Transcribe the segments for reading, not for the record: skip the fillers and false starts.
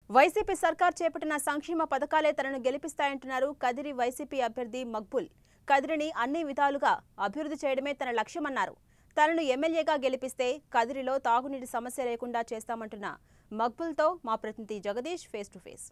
YCP సర్కార్ చేపట్టిన సంక్షేమ పథకాలే తనను గెలిపిస్తాయంటున్నారు కదిరి వైసీపీ అభ్యర్థి మక్బుల్. కదిరిని అన్ని విధాలుగా అభివృద్ధి చేయడమే తన లక్ష్యమన్నారు. తనను ఎమ్మెల్యేగా గెలిపిస్తే కదిరిలో తాగునీటి సమస్య లేకుండా చేస్తామంటున్న మక్బుల్తో మా ప్రతినిధి జగదీష్ ఫేస్ టు ఫేస్.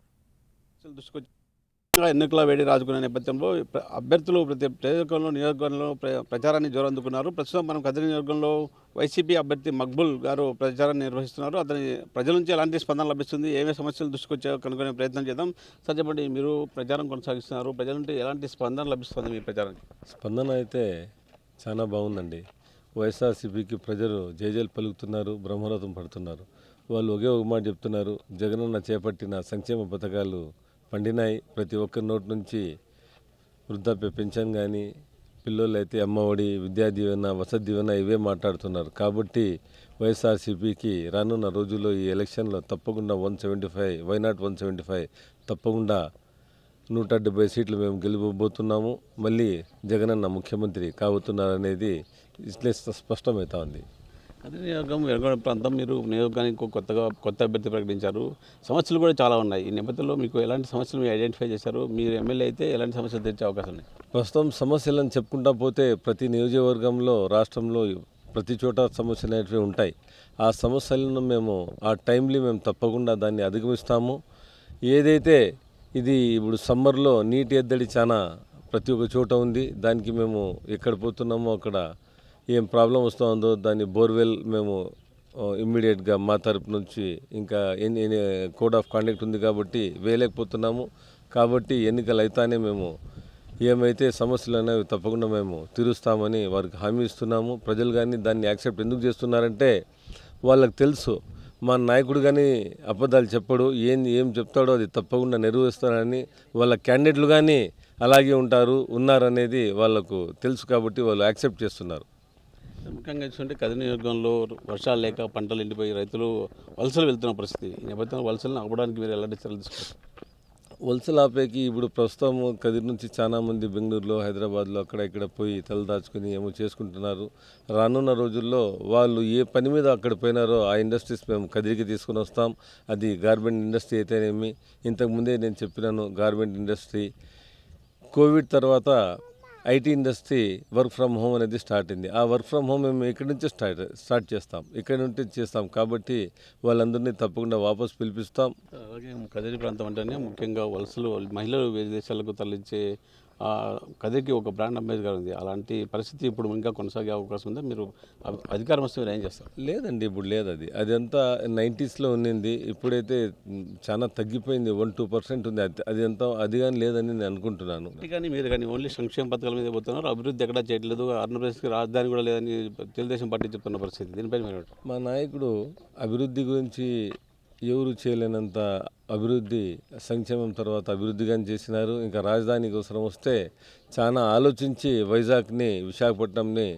ఎన్నికల వేడి రాజుకునే నేపథ్యంలో అభ్యర్థులు ప్రతి నియోజకవర్గంలో ప్రచారాన్ని జోరందుకున్నారు. ప్రస్తుతం మనం కదిరి నియోజకవర్గంలో వైసీపీ అభ్యర్థి మక్బుల్ గారు ప్రచారాన్ని నిర్వహిస్తున్నారు. అతని ప్రజల నుంచి ఎలాంటి స్పందన లభిస్తుంది, ఏమే సమస్యలు దృష్టికొచ్చాయో కనుక్కునే ప్రయత్నం చేద్దాం. సార్ చెప్పండి, మీరు ప్రచారం కొనసాగిస్తున్నారు, ప్రజల నుండి ఎలాంటి స్పందన లభిస్తుంది మీ ప్రచారానికి? స్పందన అయితే చాలా బాగుందండి. వైఎస్ఆర్సీపీకి ప్రజలు జేజేలు పలుకుతున్నారు, బ్రహ్మరథం పడుతున్నారు. వాళ్ళు ఒకే ఒక మాట చెప్తున్నారు, జగనన్న చేపట్టిన సంక్షేమ పథకాలు పండినాయి. ప్రతి ఒక్కరి నోటి నుంచి వృద్ధాప్య పెన్షన్ కానీ, పిల్లలు అయితే అమ్మఒడి, విద్యా దీవెన, వసతి దీవెన ఇవే మాట్లాడుతున్నారు. కాబట్టి వైఎస్ఆర్సీపీకి రానున్న రోజుల్లో ఈ ఎలక్షన్లో తప్పకుండా 175, వైనాట్ 175 తప్పకుండా 170 సీట్లు మేము గెలుపబోతున్నాము. మళ్ళీ జగనన్న ముఖ్యమంత్రి కాబోతున్నారనేది ఇట్లే స్పష్టమవుతా ఉంది. కదిరి నియోజకవర్గం వెనుగొండ ప్రాంతం, మీరు నియోజకవర్గానికి కొత్త అభ్యర్థి ప్రకటించారు. సమస్యలు కూడా చాలా ఉన్నాయి. ఈ నేపథ్యంలో మీకు ఎలాంటి సమస్యలు మీరు ఐడెంటిఫై చేశారు? మీరు ఎమ్మెల్యే అయితే ఎలాంటి సమస్యలు తెచ్చే అవకాశం ఉన్నాయి? ప్రస్తుతం సమస్యలను చెప్పుకుంటా పోతే ప్రతి నియోజకవర్గంలో, రాష్ట్రంలో ప్రతి చోట సమస్యలు అనేవి ఉంటాయి. ఆ సమస్యలను మేము ఆ టైంలో మేము తప్పకుండా దాన్ని అధిగమిస్తాము. ఏదైతే ఇది ఇప్పుడు సమ్మర్లో నీటి ఎద్దడి చాలా ప్రతి ఒక్క చోట ఉంది. దానికి మేము ఎక్కడ పోతున్నామో అక్కడ ఏం ప్రాబ్లం వస్తుందో దాన్ని బోర్వెల్ మేము ఇమ్మీడియట్గా మా తరపు నుంచి ఇంకా కోడ్ ఆఫ్ కాండక్ట్ ఉంది కాబట్టి వేయలేకపోతున్నాము. కాబట్టి ఎన్నికలు అయితేనే మేము ఏమైతే సమస్యలు అనేవి తప్పకుండా మేము తీరుస్తామని వారికి హామీ ఇస్తున్నాము. ప్రజలు కానీ దాన్ని యాక్సెప్ట్ ఎందుకు చేస్తున్నారంటే వాళ్ళకి తెలుసు మా నాయకుడు కానీ అబద్ధాలు చెప్పడు, ఏం చెప్తాడో అది తప్పకుండా నెరవేరుస్తారని. వాళ్ళ క్యాండిడేట్లు కానీ అలాగే ఉన్నారనేది వాళ్ళకు తెలుసు కాబట్టి వాళ్ళు యాక్సెప్ట్ చేస్తున్నారు. ముఖ్యంగా చూస్తుంటే కదిరి నియోజకవర్గంలో వర్షాలు లేక పంటలు ఎండిపోయి రైతులు వలసలు వెళ్తున్న పరిస్థితి. ఈ నేపథ్యంలో వలసలను ఆపడానికి మీరు ఎలాంటి చర్యలు తీసుకుంటారు? వలసలు ఆపేకి ఇప్పుడు ప్రస్తుతం కదిరి నుంచి చాలామంది బెంగళూరులో, హైదరాబాద్లో అక్కడ ఇక్కడ పోయి తలదాచుకుని ఏమో చేసుకుంటున్నారు. రానున్న రోజుల్లో వాళ్ళు ఏ పని మీద అక్కడ పోయినారో ఆ ఇండస్ట్రీస్ మేము కదిరికి తీసుకుని వస్తాం. అది గార్మెంట్ ఇండస్ట్రీ అయితేనేమి, ఇంతకుముందే నేను చెప్పినాను గార్మెంట్ ఇండస్ట్రీ. కోవిడ్ తర్వాత IT industry work from home అనేది స్టార్ట్ అయింది. ఆ వర్క్ ఫ్రమ్ హోమ్ మేము ఇక్కడి నుంచే స్టార్ట్ చేస్తాం, ఇక్కడి నుండి చేస్తాం. కాబట్టి వాళ్ళందరినీ తప్పకుండా వాపసు పిలిపిస్తాం. అలాగే కదిరి ప్రాంతం అంటేనే ముఖ్యంగా వలసలు మహిళలు విదేశాలకు తరలించే కదిరికి ఒక బ్రాండ్ అంబేద్కర్ ఉంది. అలాంటి పరిస్థితి ఇప్పుడు ఇంకా కొనసాగే అవకాశం ఉందా? మీరు అధికారం వస్తే మీరు ఏం చేస్తారు? లేదండి, ఇప్పుడు లేదు. అదంతా 90sలో ఉన్నింది. ఇప్పుడైతే చాలా తగ్గిపోయింది, 1-2% ఉంది. అది కానీ లేదని నేను అనుకుంటున్నాను. కానీ మీరు కానీ ఓన్లీ సంక్షేమ పథకాల మీద పోతున్నారు, అభివృద్ధి ఎక్కడా చేయట్లేదు. ఆంధ్రప్రదేశ్కి రాజధాని కూడా లేదని తెలుగుదేశం పార్టీ చెప్తున్న పరిస్థితి. దీనిపై మీరు? మా నాయకుడు అభివృద్ధి గురించి ఎవరు చేయలేనంత అభివృద్ధి, సంక్షేమం తర్వాత అభివృద్ధిగానే చేసినారు. ఇంకా రాజధాని కోసం వస్తే చాలా ఆలోచించి వైజాగ్ని, విశాఖపట్నంని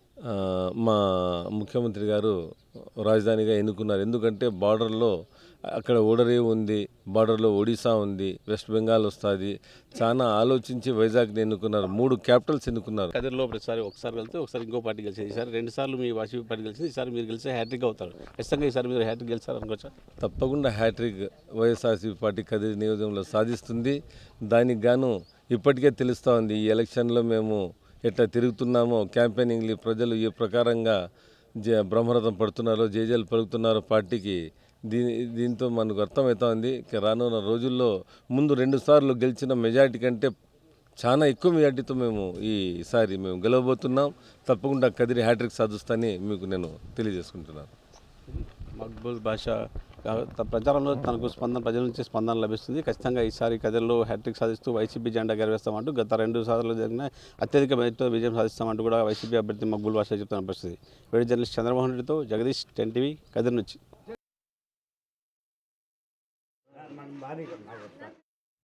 మా ముఖ్యమంత్రి గారు రాజధానిగా ఎన్నుకున్నారు. ఎందుకంటే బార్డర్లో అక్కడ ఓడరేవు ఉంది, బార్డర్లో ఒడిశా ఉంది, వెస్ట్ బెంగాల్ వస్తుంది. చాలా ఆలోచించి వైజాగ్ని ఎన్నుకున్నారు. 3 క్యాపిటల్స్ ఎన్నుకున్నారు. కదిరిలో ప్రతిసారి ఒకసారి వెళ్తే ఒకసారి ఇంకో పార్టీ గెలిచేది. ఈసారి 2 సార్లు మీ వైసీపీ పార్టీ గెలిచింది. ఈసారి మీరు గెలిస్తే హ్యాట్రిక్ అవుతారు. ఖచ్చితంగా ఈసారి మీరు హ్యాట్రిక్ గెలిచారు అనుకోవచ్చా? తప్పకుండా హ్యాట్రిక్ వైఎస్ఆర్సీపీ పార్టీ కదిరి నియోజకంలో సాధిస్తుంది. దానికి గాను ఇప్పటికే తెలుస్తూ ఉంది. ఈ ఎలక్షన్లో మేము ఎట్లా తిరుగుతున్నామో, క్యాంపెయినింగ్లు ప్రజలు ఏ ప్రకారంగా బ్రహ్మరథం పడుతున్నారో, జేజేలు పలుకుతున్నారో పార్టీకి, దీంతో మనకు అర్థమవుతా ఉంది. రానున్న రోజుల్లో ముందు 2 సార్లు గెలిచిన మెజార్టీ కంటే చాలా ఎక్కువ మెజార్టీతో మేము ఈసారి మేము గెలవబోతున్నాం. తప్పకుండా కదిరి హ్యాట్రిక్ సాధిస్తానని మీకు నేను తెలియజేసుకుంటున్నాను. మక్బుల్ బాషా ప్రచారంలో తనకు ప్రజల నుంచి స్పందన లభిస్తుంది. ఖచ్చితంగా ఈసారి కదిరిలో హ్యాట్రిక్ సాధిస్తూ వైసీపీ జెండా ఎగరవేస్తామంటూ గత 2 సార్లు జరిగిన అత్యధిక మెజార్టీతో విజయం సాధిస్తామంటూ కూడా వైసీపీ అభ్యర్థి మక్బుల్ బాషా చెప్తున్న పరిస్థితి. వీడియో జర్నలిస్ట్ చంద్రమోహన్ రెడ్డితో జగదీష్, 10 టీవీ, కదిరి నుంచి.